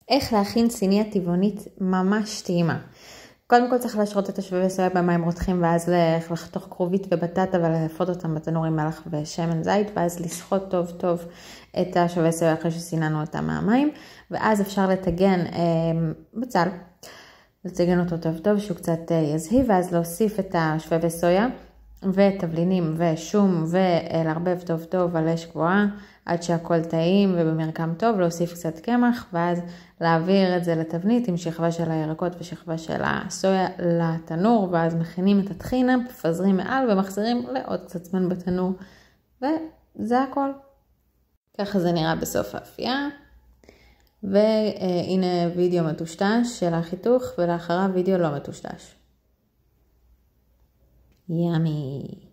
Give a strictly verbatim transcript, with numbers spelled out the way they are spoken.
איך להכין סיניה טבעונית ממש טעימה. קודם כל צריך להשרות את השבבי סויה במים רותחים, ואז לחתוך כרובית ובטטה ולהפות אותם בתנור עם מלח ושמן זית, ואז לסחוט טוב טוב את השבבי סויה אחרי שסיננו אותם מהמים, ואז אפשר לטגן אה, בצל, לטגן אותו טוב טוב שהוא קצת אה, יזהי, ואז להוסיף את השבבי סויה ותבלינים ושום ולערבב טוב טוב על אש גבוהה עד שהכל טעים ובמרקם טוב, להוסיף קצת קמח ואז להעביר את זה לתבנית עם שכבה של הירקות ושכבה של הסויה לתנור, ואז מכינים את הטחינה, מפזרים מעל ומחזירים לעוד קצת זמן בתנור, וזה הכל. ככה זה נראה בסוף האפייה. והנה וידאו מטושטש של החיתוך ולאחריו וידאו לא מטושטש. ימי.